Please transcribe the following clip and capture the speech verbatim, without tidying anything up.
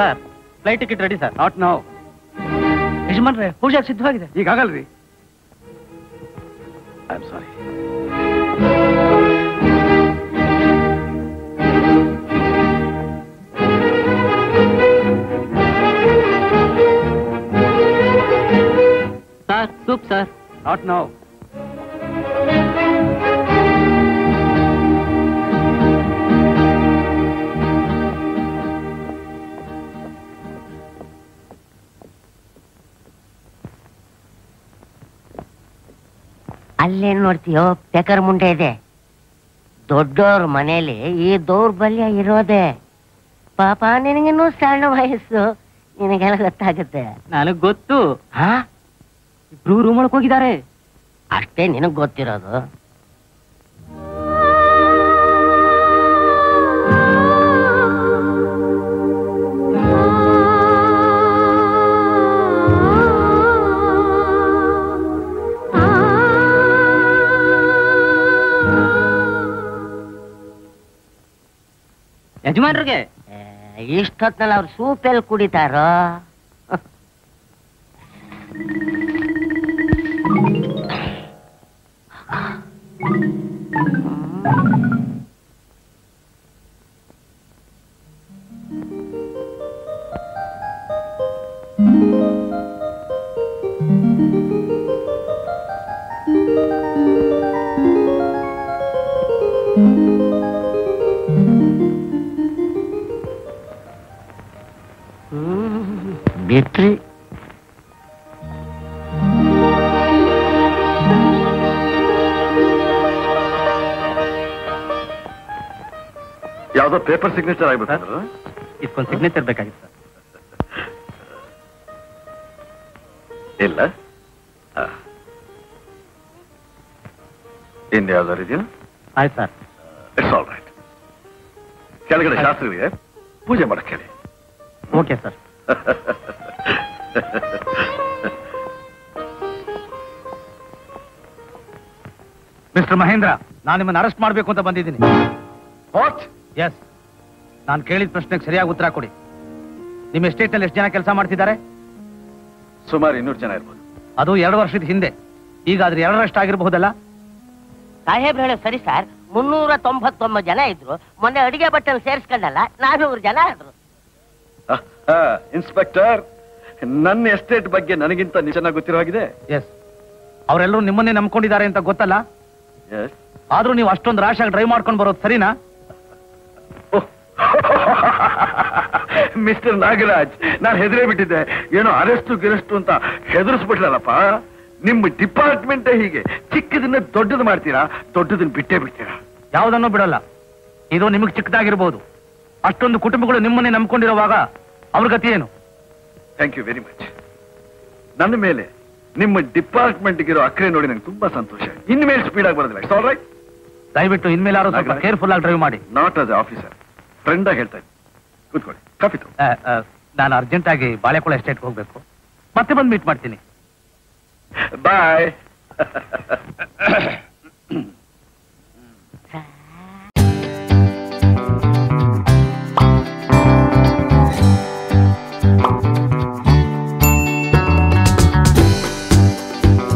Sir flight ticket ready sir. Not now. ಯಜಮಾನ್ರೆ ಪೂಜೆಗೆ ಸಿದ್ಧವಾಗಿದೆ. ಈಗ ಆಗಲ್ರಿ. I am sorry. Sir soup sir. Not now. ಅಲ್ಲೇನ್ ನೋಡ್ತೀಯೋ ಪೆಕರ್ ಮುಂಡೆ ಇದೆ. ದೊಡ್ಡೋರ್ ಮನೇಲಿ ಈ ದೌರ್ಬಲ್ಯ ಇರೋದೆ. ಪಾಪ ನಿನಗಿನ್ನೂ ಸಣ್ಣ ವಯಸ್ಸು, ನಿನಗೆಲ್ಲ ಗೊತ್ತಾಗುತ್ತೆ. ನನಗ್ ಗೊತ್ತು. ಹಾ, ಇಬ್ರು ರೂಮ್ ಒಳಗೆ ಹೋಗಿದ್ದಾರೆ. ಅಷ್ಟೇ ನಿನಗ್ ಗೊತ್ತಿರೋದು. ಯಜಮಾನ್ರಿಗೆ ಇಷ್ಟೊತ್ನಲ್ಲಿ ಅವ್ರು ಸೂಪ್ ಎಲ್ಲಿ ಕುಡಿತಾರೋ? ಬಿಟ್ರಿ ಯಾವ್ದೋ ಪೇಪರ್ ಸಿಗ್ನೇಚರ್ ಆಗ್ಬೇಕು. ಇದಕ್ಕೊಂದು ಸಿಗ್ನೇಚರ್ ಬೇಕಾಗಿತ್ತು ಸರ್. ಇಲ್ಲ, ಇನ್ ಯಾವ್ದಾರು ಇದೆಯಾ? ಆಯ್ತು ಸರ್. It's all right. ಕೆಳಗಡೆ ಶಾಸ್ತ್ರಿಗಳಿಗೆ ಪೂಜೆ ಮಾಡಕ್ ಹೇಳಿ. Okay sir. ಮಿಸ್ಟರ್ ಮಹೇಂದ್ರ, ನಾನು ನಿಮ್ಮನ್ನು ಅರೆಸ್ಟ್ ಮಾಡಬೇಕು ಅಂತ ಬಂದಿದ್ದೀನಿ. ವಾಟ್? ಎಸ್, ನಾನು ಕೇಳಿದ ಪ್ರಶ್ನೆಗೆ ಸರಿಯಾಗಿ ಉತ್ತರ ಕೊಡಿ. ನಿಮ್ಮ ಎಸ್ಟೇಟ್ ನಲ್ಲಿ ಎಷ್ಟು ಜನ ಕೆಲಸ ಮಾಡ್ತಿದ್ದಾರೆ? ಸುಮಾರು ಇನ್ನೂರು ಜನ ಇರ್ಬೋದು. ಅದು ಎರಡು ವರ್ಷದ ಹಿಂದೆ. ಈಗ ಅದ್ರ ಎರಡರಷ್ಟು ಆಗಿರಬಹುದಲ್ಲ? ಸಾಹೇಬ್ರು ಹೇಳೋ ಸರಿ ಸರ್. ಮುನ್ನೂರ ತೊಂಬತ್ತೊಂಬತ್ತು ಜನ ಇದ್ರು. ಮೊನ್ನೆ ಅಡಿಗೆ ಬಟ್ಟಲ್ ಸೇರಿಸ್ಕೊಂಡಲ್ಲ, ನಾನೂರು ಜನ ಆದ್ರು. ಇನ್ಸ್ಪೆಕ್ಟರ್, ನನ್ನ ಎಸ್ಟೇಟ್ ಬಗ್ಗೆ ನನಗಿಂತ ಚೆನ್ನಾಗಿ ಗೊತ್ತಿರೋ ಹಾಗಿದೆ. ಎಸ್, ಅವರೆಲ್ಲರೂ ನಿಮ್ಮನ್ನೇ ನಂಬ್ಕೊಂಡಿದ್ದಾರೆ ಅಂತ ಗೊತ್ತಲ್ಲ? ಎಸ್. ಆದ್ರೂ ನೀವು ಅಷ್ಟೊಂದು ರಾಶಾಗಿ ಡ್ರೈವ್ ಮಾಡ್ಕೊಂಡು ಬರೋದು ಸರಿನಾ? ಮಿಸ್ಟರ್ ನಾಗರಾಜ್, ನಾನು ಹೆದರೇ ಬಿಟ್ಟಿದ್ದೆ. ಏನೋ ಅರೆಸ್ಟು ಗಿರೆಸ್ಟು ಅಂತ ಹೆದರ್ಸ್ಬಿಟ್ಲಲ್ಲಪ್ಪ. ನಿಮ್ಮ ಡಿಪಾರ್ಟ್ಮೆಂಟೇ ಹೀಗೆ. ಚಿಕ್ಕದನ್ನ ದೊಡ್ಡದು ಮಾಡ್ತೀರಾ, ದೊಡ್ಡದನ್ನ ಬಿಟ್ಟೇ ಬಿಡ್ತೀರಾ. ಯಾವುದನ್ನು ಬಿಡಲ್ಲ. ಇದು ನಿಮಗೆ ಚಿಕ್ಕದಾಗಿರ್ಬೋದು. ಅಷ್ಟೊಂದು ಕುಟುಂಬಗಳು ನಿಮ್ಮನ್ನೇ ನಂಬ್ಕೊಂಡಿರುವಾಗ ಅವ್ರ ಗತಿ ಏನು? Thank you very much. ನನ್ನ ಮೇಲೆ ನಿಮ್ಮ ಡಿಪಾರ್ಟ್ಮೆಂಟ್ಗಿರೋ ಅಕ್ರೆ ನೋಡಿ ನಂಗೆ ತುಂಬಾ ಸಂತೋಷ. ಇನ್ಮೇಲೆ ಸ್ಪೀಡ್ ಆಗಿ ಬರೋದಿಲ್ಲ. It's all right. ದಯವಿಟ್ಟು ಇನ್ಮೇಲೆ ಯಾರು ಸ್ವಲ್ಪ ಕೇರ್ಫುಲ್ ಆಗಿ ಡ್ರೈವ್ ಮಾಡಿ. ನಾಟ್ ಆಸ್ ಆಫೀಸರ್, ಫ್ರೆಂಡ್ ಆಗಿ ಹೇಳ್ತಾ ಇದ್ದೀನಿ. ಕೂತ್ಕೊಳ್ಳಿ, ಕಾಫಿ ತಗೋ. ನಾನು ಅರ್ಜೆಂಟ್ ಆಗಿ ಬಾಳೆಕೊಳ ಎಸ್ಟೇಟ್ಗೆ ಹೋಗ್ಬೇಕು. ಮತ್ತೆ ಬಂದು ಮೀಟ್ ಮಾಡ್ತೀನಿ. ಬಾಯ್.